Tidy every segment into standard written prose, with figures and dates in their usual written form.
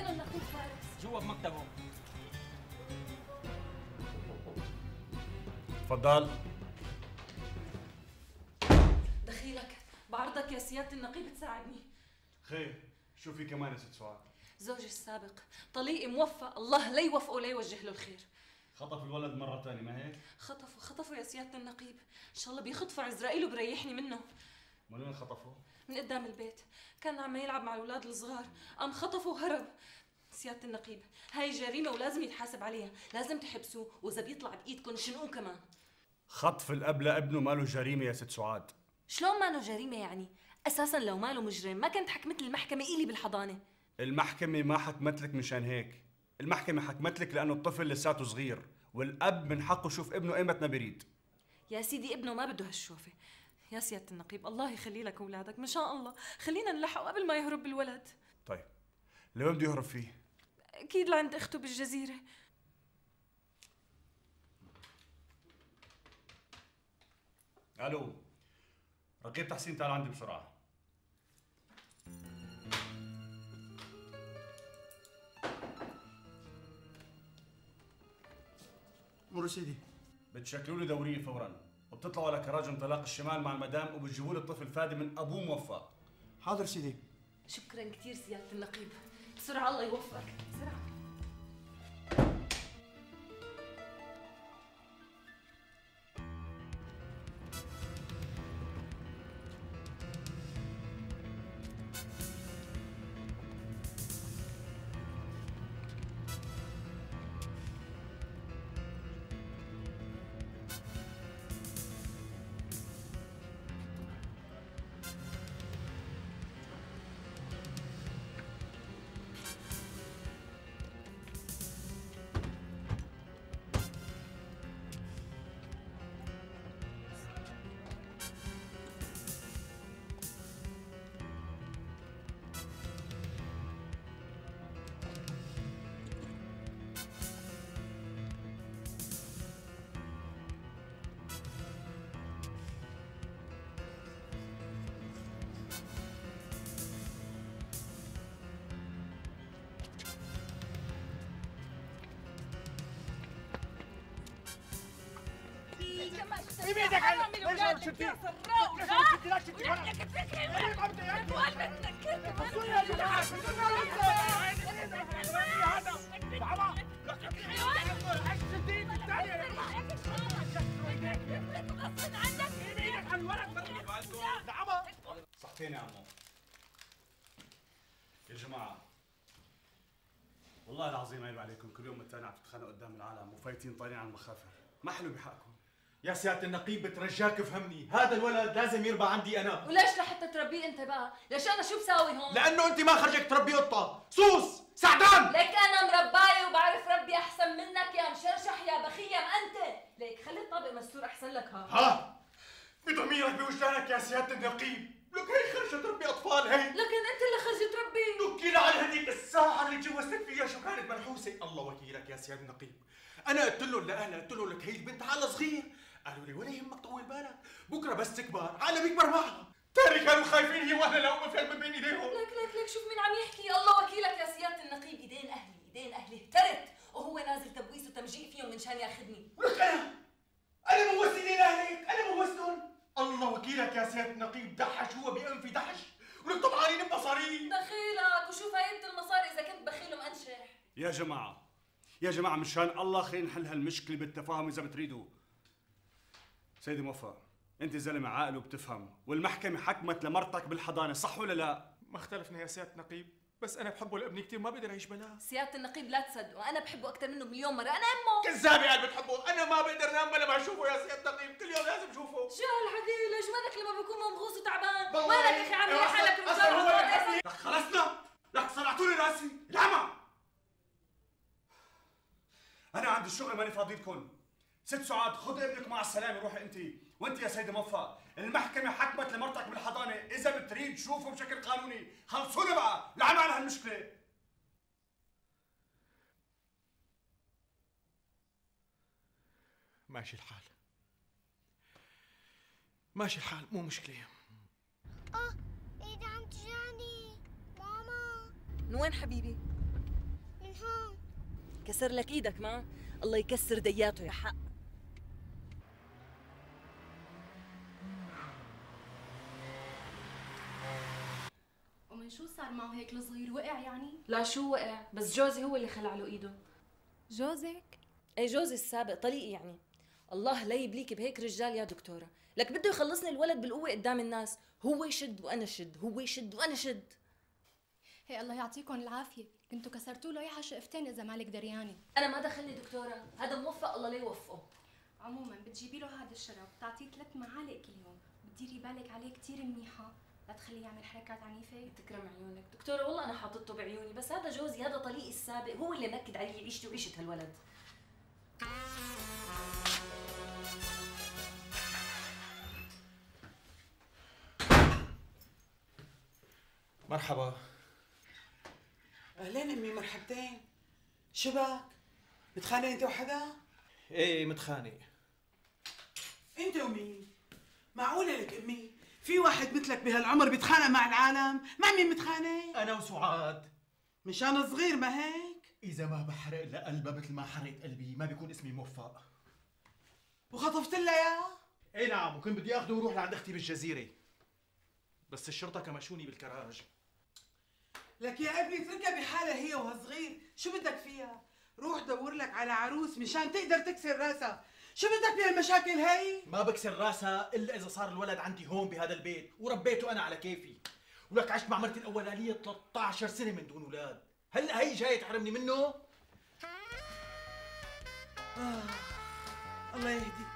وينه النقيب فارس؟ جوا بمكتبه. تفضل. دخيلك، بعرضك يا سيادة النقيب تساعدني. خير، شو في كمان يا ست سعاد؟ زوجي السابق طليقي موفق، الله لا يوفقه لا يوجه له الخير. خطف الولد مرة ثانية ما هيك؟ خطفوا يا سيادة النقيب، إن شاء الله بيخطفوا عزرائيل وبريحني منه. من وين خطفه؟ من قدام البيت، كان عم يلعب مع الأولاد الصغار، قام خطفه وهرب. سيادة النقيب، هاي جريمة ولازم يتحاسب عليها، لازم تحبسوه، وإذا بيطلع بإيدكم شنقوه كمان. خطف الأب لابنه ماله جريمة يا ست سعاد. شلون ماله جريمة يعني؟ أساساً لو ماله مجرم ما كانت حكمت المحكمة إلي بالحضانة. المحكمة ما حكمت لك مشان هيك، المحكمة حكمت لك لأنه الطفل لساته صغير، والأب من حقه يشوف ابنه أيمت ما بيريد. يا سيدي ابنه ما بده هالشوفة. يا سيادة النقيب الله يخلي لك أولادك، ما شاء الله، خلينا نلحقه قبل ما يهرب الولد. طيب، لوين بده يهرب فيه؟ أكيد لعند أخته بالجزيرة. ألو، رقيب تحسين تعال عندي بسرعة. مروا سيدي. بتشكلوا لي دورية فورا، وبتطلعوا على كراج انطلاق الشمال مع المدام، وبتجيبوا لي الطفل فادي من أبوه موفق. حاضر سيدي. شكرا كثير سيادة النقيب، بسرعة الله يوفقك، بسرعة. بيدك على ليش شلتي؟ لا شلتي لا صحتين يا عمو. يا جماعة والله العظيم عيب عليكم، كل يوم والتاني عم تتخانقوا قدام العالم وفايتين طالعين على المخافر، ما حلو بحقكم. يا سيادة النقيب بترجاك افهمني، هذا الولد لازم يربى عندي أنا. وليش لحتى تربيه أنت بقى؟ ليش أنا شو بساوي هون؟ لأنه أنت ما خرجك تربي قطة، سوس، سعدان. ليك أنا مرباية وبعرف ربي أحسن منك يا مشرشح يا بخيم أنت، ليك خلي الطابق مستور أحسن لك. ها بضميرك بوجدانك يا سيادة النقيب، لك هي خرجت تربي أطفال هي. لكن أنت اللي خرجت تربي. لك على هذيك الساعة اللي تجوزتك فيها شو كانت منحوسة، الله وكيلك يا سيادة النقيب. أنا قلت لهم لأهلها، قلت لهم لك هي البنت عقلها صغير، قالوا لي ولا يهمك طول بالك، بكره بس تكبر عقلها بيكبر معها. تاني كانوا خايفين هي واهلها لو ما فهم بين ايديهم. لك شوف مين عم يحكي، الله وكيلك يا سيادة النقيب، ايدين اهلي اهترت وهو نازل تبويس وتمجيء فيهم من شان ياخذني. ولك انا بوست ايدين اهلك، انا بوستهم. الله وكيلك يا سيادة النقيب، دحش هو بأنفي دحش، ولك طبعانين بمصاري. دخيلك وشو فايدة المصاري اذا كنت بخيل ومأنشح. يا جماعة مشان الله خلينا نحل هالمشكلة بالتفاهم إذا بتريدوا. سيدي موفق، أنت زلمة عاقل وبتفهم، والمحكمة حكمت لمرتك بالحضانة، صح ولا لا؟ ما اختلفنا يا سيادة النقيب، بس أنا بحبه لابني كثير، ما بقدر أعيش بلاه. سيادة النقيب لا تصدقوا، أنا بحبه أكثر منه مليون مرة، أنا أمه. كذابة قال بتحبه، أنا ما بقدر نام بلا ما أشوفه يا سيادة النقيب، كل يوم لازم أشوفه. شو هالحكي؟ ليش مالك لما بكون مغوص وتعبان؟ والله وينك يا أخي عامل لي حالك رجال؟ لك خلصنا، لك صنعتوا لي راسي، العمى. أنا عندي الشغل ماني فاضي لكم. ست سعاد خذ ابنك مع السلامة، روحي أنت، وأنت يا سيدي موفق، المحكمة حكمت لمرتك بالحضانة، إذا بتريد شوفه بشكل قانوني، خلصونا بقى، لعنا على هالمشكلة. ماشي الحال، ماشي الحال، مو مشكلة. ايدي عم تجاني ماما. من وين حبيبي؟ كسر لك ايدك ما الله يكسر دياته يا حق. ومن شو صار معه هيك الصغير؟ وقع يعني؟ لا شو وقع، بس جوزي هو اللي خلع له ايده. جوزك؟ اي جوزي السابق طليقي يعني. الله لا يبليك بهيك رجال يا دكتورة، لك بده يخلصني الولد بالقوة قدام الناس، هو يشد وانا شد، هو يشد وانا شد. هي الله يعطيكم العافية، كنتوا كسرتوا له اياها شقفتين إذا مالك دريانة. انا ما دخلني دكتورة، هذا موفق الله لا يوفقه. عموما بتجيبي له هذا الشراب، بتعطيه 3 معالق كل يوم، بتديري بالك عليه كثير منيحة، لا تخليه يعمل حركات عنيفة. تكرم عيونك دكتورة، والله انا حاطته بعيوني، بس هذا جوزي، هذا طليقي السابق، هو اللي نكد علي عيشتي وعيشة هالولد. مرحبا. اهلين امي، مرحبتين. شو بك؟ متخانق انت وحدا؟ ايه متخانق. انت ومين؟ معقولة لك امي؟ في واحد مثلك بهالعمر بيتخانق مع العالم؟ مع مين متخانق؟ انا وسعاد. مشان صغير ما هيك؟ اذا ما بحرق الا قلبها مثل ما حرقت قلبي ما بيكون اسمي موفق. وخطفت لها اياه؟ ايه نعم، وكنت بدي اخذه وروح لعند اختي بالجزيره، بس الشرطه كمشوني بالكراج. لك يا ابني اتركها بحالها هي وهالصغير، شو بدك فيها؟ روح دور لك على عروس مشان تقدر تكسر راسها، شو بدك بهالمشاكل هي؟ ما بكسر راسها الا اذا صار الولد عندي هون بهذا البيت وربيته انا على كيفي، ولك عشت مع مرتي الاولانيه 13 سنه من دون اولاد، هلا هي جاي تحرمني منه؟ الله يهديك.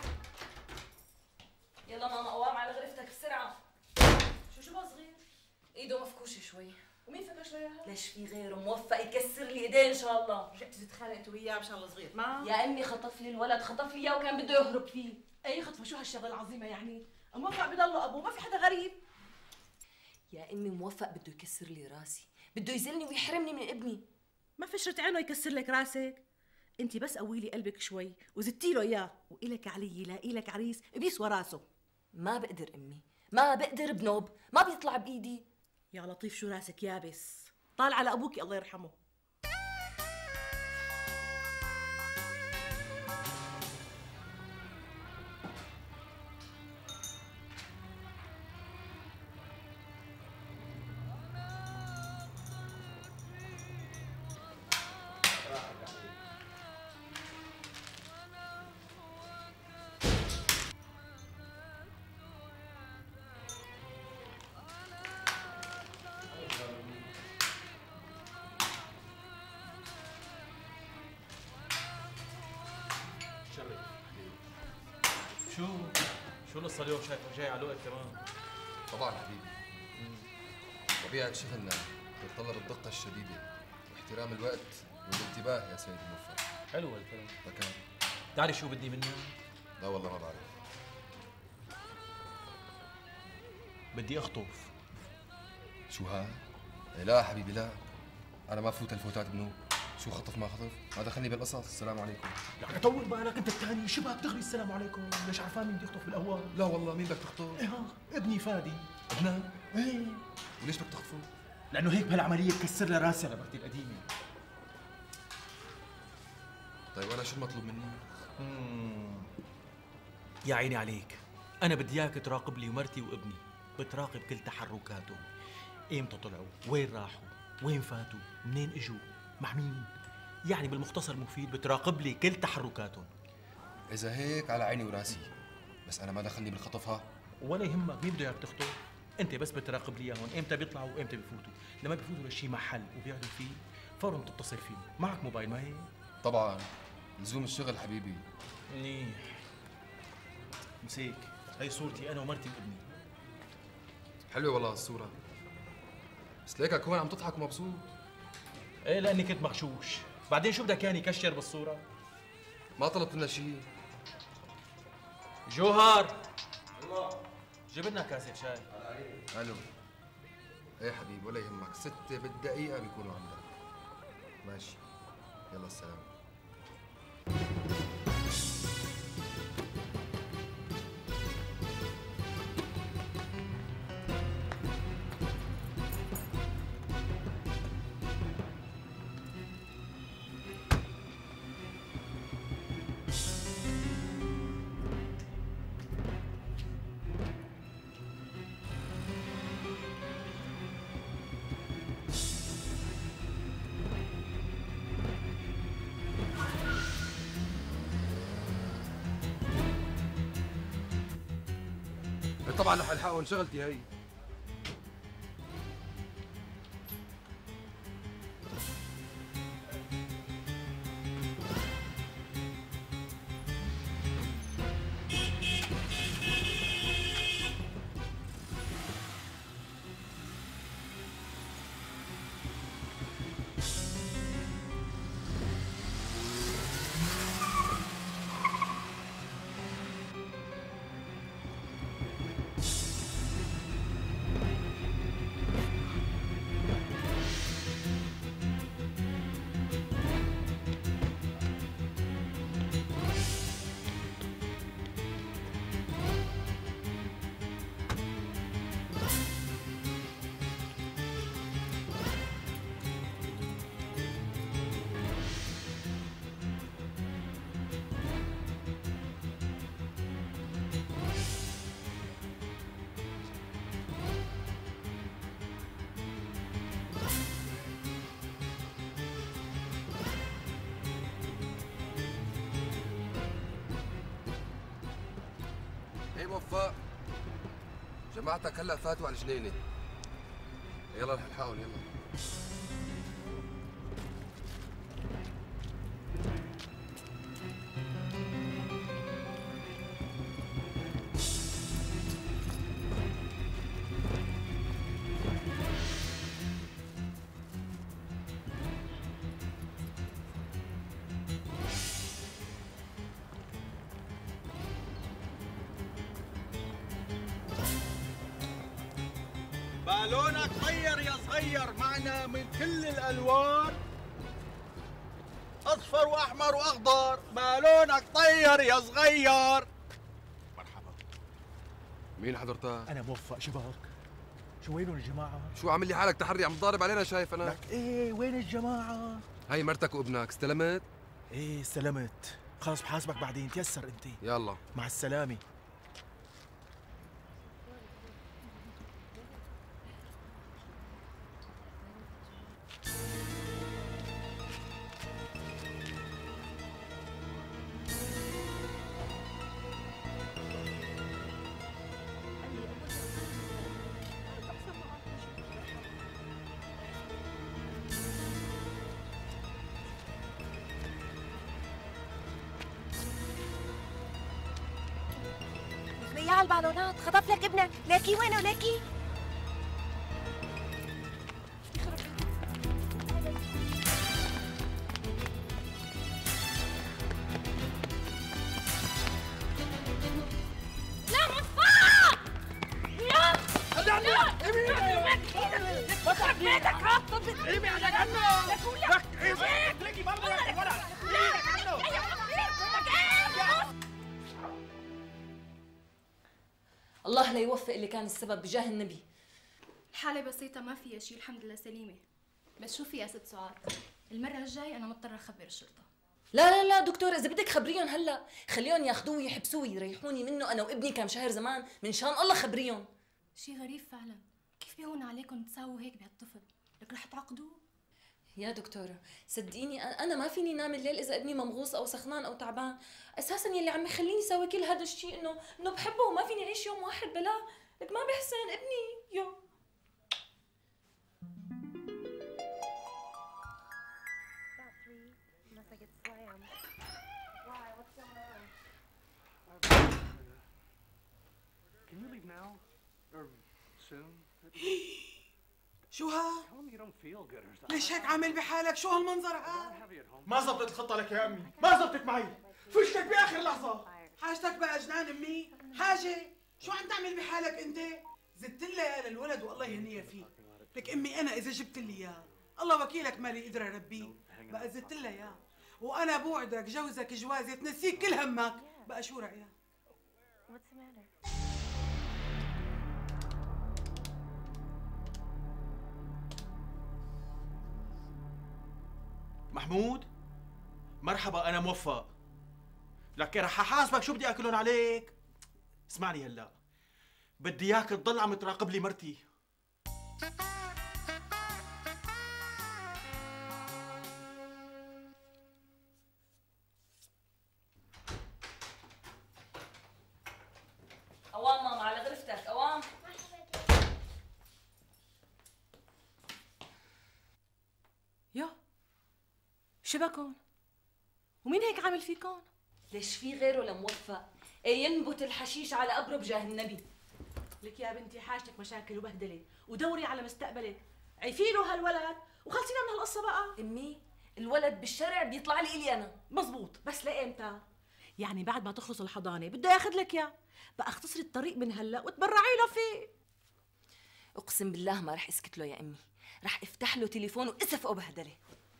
يلا ماما قوام على غرفتك بسرعة. شو بقى صغير؟ ايده مفكوشة شوي. ومين فكش له اياها؟ ليش في غيره موفق يكسر لي ايديه ان شاء الله. رجعتي تتخانق انت وياه مشان الصغير ما؟ يا امي خطف لي الولد، خطف لي اياه وكان بده يهرب فيه. اي خطفه، شو هالشغله العظيمه يعني؟ موفق بضله ابوه، ما في حدا غريب. يا امي موفق بده يكسر لي راسي، بده يذلني ويحرمني من ابني. ما فشرت عينه يكسر لك راسك. انت بس قوي لي قلبك شوي وزدتي له اياه، والك علي لاقي لك عريس بيسوى راسه. ما بقدر امي، ما بقدر بنوب، ما بيطلع بايدي. يا لطيف شو راسك يابس، طال على ابوك الله يرحمه. شو القصه اليوم؟ شايفك جاي على الوقت كمان. طبعا حبيبي، طبيعة شغلنا تتطلب الدقة الشديدة واحترام الوقت والانتباه يا سيد الموفق. حلو هالكلام. لكن بتعرف شو بدي منه؟ لا والله ما بعرف. بدي اخطف. شو ها؟ إيه لا حبيبي لا، أنا ما فوت الفوتات بنوب. شو خطف ما خطف؟ ما دخلني بالقصص. السلام عليكم. يعني طول بالك انت الثاني شبك تغري السلام عليكم، ليش عرفان مين بدي يخطف بالاول؟ لا والله مين بدك تخطف؟ ايه ها ابني فادي. ابنك؟ ايه وليش بدك تخطفه؟ لانه هيك بهالعمليه بكسر لي راسي على مرتي القديمه. طيب أنا شو المطلوب مني؟ يا عيني عليك، انا بدي اياك تراقب لي مرتي وابني، بتراقب كل تحركاتهم، ايمتى طلعوا، وين راحوا، وين فاتوا، منين اجوا، مع مين، يعني بالمختصر مفيد بتراقب لي كل تحركاتهم. إذا هيك على عيني وراسي، بس أنا ما دخلني بالخطف ها. ولا يهمك مين بده اياك تخطف، انت بس بتراقب لي اياهم، امتى بيطلعوا وامتى بفوتوا، لما بفوتوا لشي محل وبيقعدوا فيه فورا تتصل فيه. معك موبايل ما هيك؟ طبعا لزوم الشغل حبيبي. منيح. مسيك، هي صورتي انا ومرتي وابني. حلوة والله الصورة، بس ليكك هون عم تضحك ومبسوط. ايه لاني كنت مغشوش، بعدين شو بدك يعني يكشر بالصورة؟ ما طلبت لنا شيء. جوهر جيب لنا كاسة شاي. الو. ايه حبيبي ولا يهمك، 6 بالدقيقة بيكونوا عندك. ماشي، يلا السلام. طبعا رح الحقهم شغلتي هي. ايه موفق، جماعتك هلا فاتوا على الجنينه. يلا رح الحقهم يلا. بالونك طير يا صغير، معنا من كل الالوان، اصفر واحمر واخضر. بالونك طير يا صغير. مرحبا. مين حضرتك؟ انا موفق. شباك؟ شو وينهم الجماعه؟ شو عامل لي حالك تحري عم تضارب علينا شايف انا؟ لك ايه وين الجماعه؟ هاي مرتك وابنك استلمت؟ ايه استلمت. خلص بحاسبك بعدين، تيسر انت. يلا مع السلامه. يا البالونات خطف لك ابنك. ليكي وينه ليكي؟ لا مصفاء يا بطلع بيتك ها. ابعد عنه. لك اتركي برضه يا ولد. الله لا يوفق اللي كان السبب بجاه النبي. الحالة بسيطة ما فيها شيء، الحمد لله سليمة. بس شوفي يا ست سعاد، المرة الجاي أنا مضطرة أخبر الشرطة. لا لا لا دكتور، اذا بدك خبريهم هلا، خليهم ياخذوه ويحبسوه يريحوني منه انا وابني كم شهر زمان، من شان الله خبريهم. شيء غريب فعلا، كيف بيهون عليكم تساووا هيك بهالطفل؟ لك رح تعقدوه؟ يا دكتورة صدقيني انا ما فيني نام الليل اذا ابني ممغوص او سخنان او تعبان. اساسا يلي عم يخليني اسوي كل هذا الشيء انه بحبه وما فيني اعيش يوم واحد بلا. لك ما بحسن ابني. يو Can you leave now or soon? شو ها؟ Tell him you don't feel good or something. ليش هيك عامل بحالك؟ شو هالمنظر هذا؟ Have you at home? ما زبطت الخطه لك يا امي، ما زبطت معي. فشتك باخر لحظه. حاجتك بقى جنان امي؟ حاجة؟ شو عم تعمل بحالك انت؟ زدت لها للولد والله يهنيها فيه. لك امي انا اذا جبت لي اياه الله وكيلك مالي قدر اربيه، بقى زدت لها اياه. وانا بوعدك جوزك جوازي تنسيك كل همك، بقى شو رايك؟ محمود مرحبا، انا موفق. لك رح احاسبك شو بدي اكلهم عليك. اسمعني هلا، بدي اياك تضل عم تراقب لي مرتي. اوام ماما على غرفتك. شبكن؟ ومين هيك عامل فيكن؟ ليش في غيره لموفق؟ ايه ينبت الحشيش على قبره بجاه النبي. لك يا بنتي حاجتك مشاكل وبهدله، ودوري على مستقبلك، عيفي له هالولد وخلصينا من هالقصه بقى. امي الولد بالشارع بيطلع لي الي انا. مزبوط، بس لإمتى؟ يعني بعد ما تخلص الحضانه بده ياخذ لك اياه، بقى اختصري الطريق من هلا وتبرعي له فيه. اقسم بالله ما رح اسكت له يا امي، رح افتح له تليفون واسف وبهدله.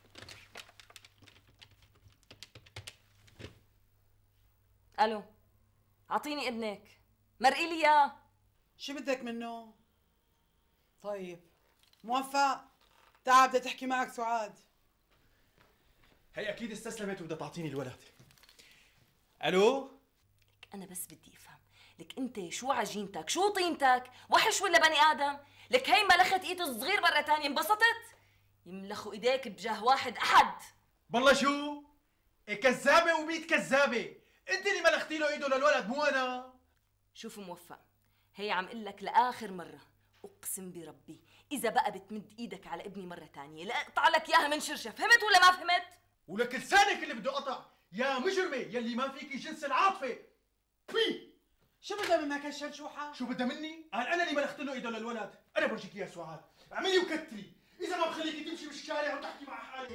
الو، اعطيني ابنك، مرقي لي اياه. شو بدك منه؟ طيب موفق، تعال بدها تحكي معك سعاد. هي اكيد استسلمت وبدها تعطيني الولد. الو؟ انا بس بدي افهم، لك انت شو عجينتك؟ شو طينتك؟ وحش ولا بني ادم؟ لك هي ملخت ايد الصغير مرة تانية، انبسطت؟ يملخوا ايديك بجاه واحد احد. بالله شو؟ كذابة وميت كذابة، انت اللي ملختي له ايده للولد مو انا. شوف موفق، هي عم قل لك لاخر مرة، اقسم بربي اذا بقى بتمد ايدك على ابني مرة تانية لا اقطع لك اياها من شرشة، فهمت ولا ما فهمت؟ ولك لسانك اللي بده قطع يا مجرمة يلي ما فيكي جنس العاطفة. في شو بدها منك هالشلشوحة؟ شو بدها مني؟ قال انا اللي ملخت له ايده للولد، انا برجيك يا سعاد، اعملي وكتري، اذا ما بخليكي تمشي بالشارع وتحكي مع حالك.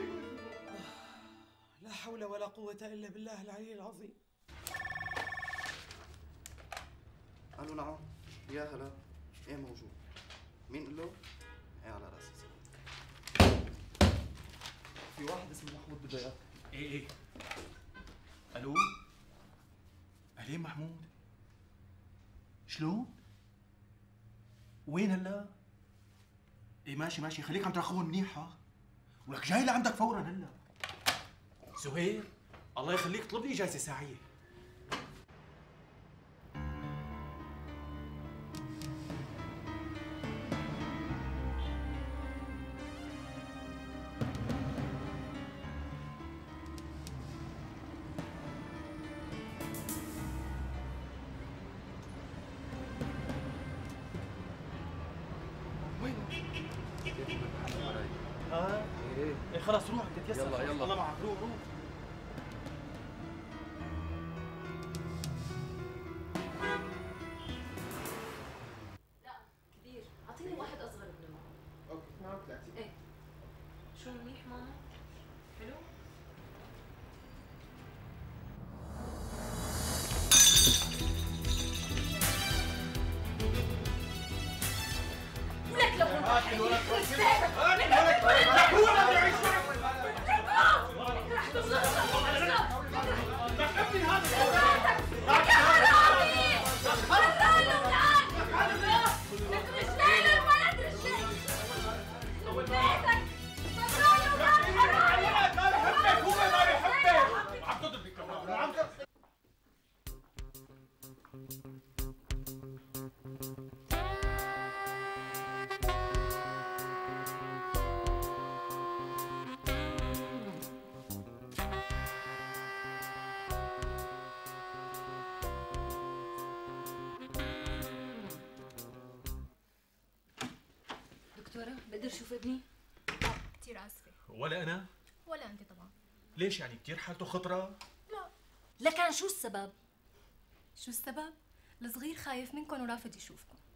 لا حول ولا قوة إلا بالله العلي العظيم. الو نعم، يا هلا، ايه موجود؟ مين قال له؟ ايه على راسي. في واحد اسمه محمود بده اياك. ايه الو؟ اهلين محمود؟ شلون؟ وين هلا؟ ايه ماشي خليك عم تراقبهم منيح ها؟ ولك جاي لعندك فورا هلا. زهير الله يخليك اطلب لي اجازه ساعيه. ايه خلاص روح بدك تيسر. يلا الله معك، روح. لا كبير، اعطيني واحد اصغر منه. اوكي نعم طلعتي. ايه شو منيح ماما؟ حلو؟ ولك لو هات الولد دكتورة بقدر اشوف ابني؟ كثير اسفه. ولا انا؟ ولا انت طبعا. ليش يعني كثير حالته خطره؟ لا. لكن شو السبب؟ شو السبب؟ الصغير خايف منكم ورافض يشوفكم.